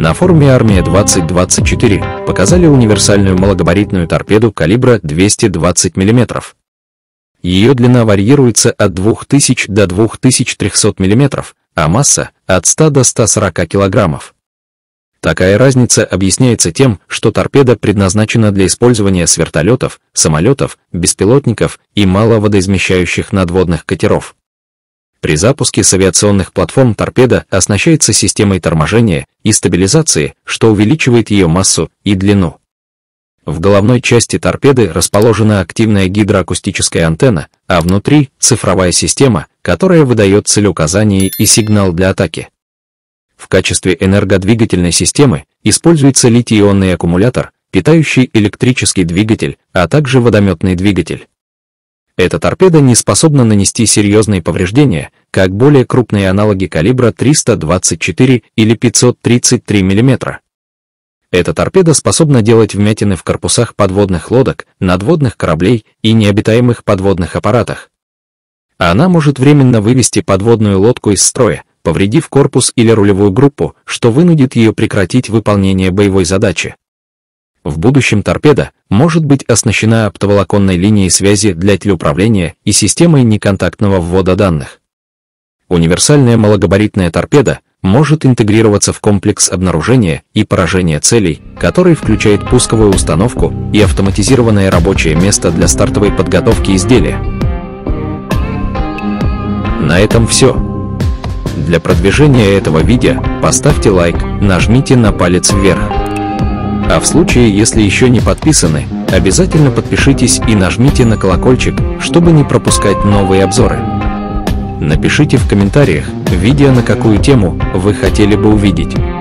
На форуме «Армия-2024» показали универсальную малогабаритную торпеду калибра 220 мм. Ее длина варьируется от 2000 до 2300 мм, а масса – от 100 до 140 кг. Такая разница объясняется тем, что торпеда предназначена для использования с вертолетов, самолетов, беспилотников и маловодоизмещающих надводных катеров. При запуске с авиационных платформ торпеда оснащается системой торможения и стабилизации, что увеличивает ее массу и длину. В головной части торпеды расположена активная гидроакустическая антенна, а внутри – цифровая система, которая выдает целеуказания и сигнал для атаки. В качестве энергодвигательной системы используется литий-ионный аккумулятор, питающий электрический двигатель, а также водометный двигатель. Эта торпеда не способна нанести серьезные повреждения, как более крупные аналоги калибра 324 или 533 мм. Эта торпеда способна делать вмятины в корпусах подводных лодок, надводных кораблей и необитаемых подводных аппаратах. Она может временно вывести подводную лодку из строя, повредив корпус или рулевую группу, что вынудит ее прекратить выполнение боевой задачи. В будущем торпеда может быть оснащена оптоволоконной линией связи для телеуправления и системой неконтактного ввода данных. Универсальная малогабаритная торпеда может интегрироваться в комплекс обнаружения и поражения целей, который включает пусковую установку и автоматизированное рабочее место для стартовой подготовки изделия. На этом все. Для продвижения этого видео поставьте лайк, нажмите на палец вверх. А в случае, если еще не подписаны, обязательно подпишитесь и нажмите на колокольчик, чтобы не пропускать новые обзоры. Напишите в комментариях, видео на какую тему вы хотели бы увидеть.